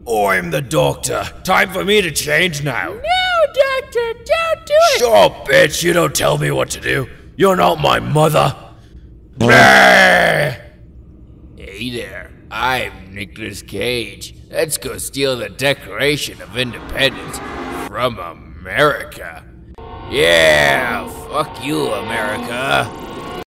I'm the doctor. Time for me to change now. No, Doctor, don't do it! Shut up, bitch. You don't tell me what to do. You're not my mother. Hey there. I'm Nicolas Cage. Let's go steal the Declaration of Independence from America. Yeah, fuck you, America.